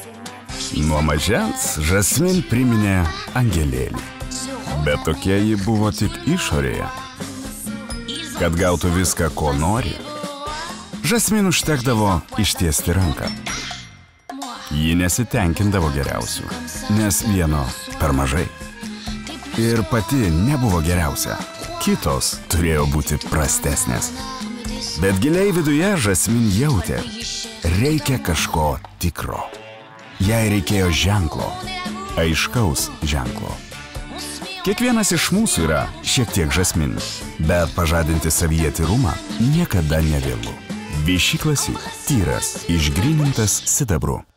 Nuo mažens Žasmin priminė angelėlį, bet tokia ji buvo tik išorėje. Kad gautų viską, ko nori, Žasmin užtekdavo ištiesti ranką. Ji nesitenkindavo geriausių, nes vieno per mažai. Ir pati nebuvo geriausia, kitos turėjo būti prastesnės. Bet giliai viduje Žasmin jautė, reikia kažko tikro. Jai reikėjo ženklo, aiškaus ženklo. Kiekvienas iš mūsų yra šiek tiek Žasmin, bet pažadinti savyje tyrumą niekada nevėlu. Vichy Classic, tyras, išgrynintas sidabru.